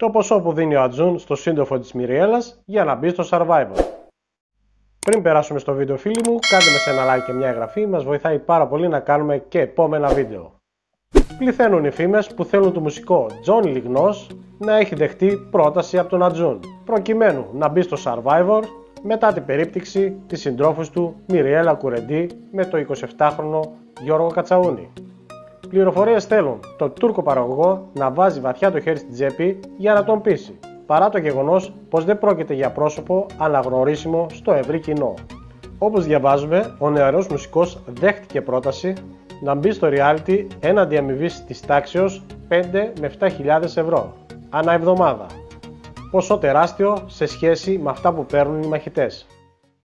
το ποσό που δίνει ο Ατζούν στο σύντροφο της Μιριέλας για να μπει στο Survivor. Πριν περάσουμε στο βίντεο, φίλοι μου, κάντε με σε ένα like και μια εγγραφή, μας βοηθάει πάρα πολύ να κάνουμε και επόμενα βίντεο. Πληθαίνουν οι φήμες που θέλουν το μουσικό John Lignos να έχει δεχτεί πρόταση από τον Ατζούν, προκειμένου να μπει στο Survivor μετά την περίπτυξη της συντρόφους του Μιριέλα Κουρεντή με το 27χρονο Γιώργο Κατσαούνη. Πληροφορίες θέλουν το Τούρκο παραγωγό να βάζει βαθιά το χέρι στην τσέπη για να τον πείσει, παρά το γεγονός πως δεν πρόκειται για πρόσωπο αναγνωρίσιμο στο ευρύ κοινό. Όπως διαβάζουμε, ο νεαρός μουσικός δέχτηκε πρόταση να μπει στο reality έναντι αμοιβής της τάξεως 5 με 7.000 ευρώ ανά εβδομάδα, ποσό τεράστιο σε σχέση με αυτά που παίρνουν οι μαχητές.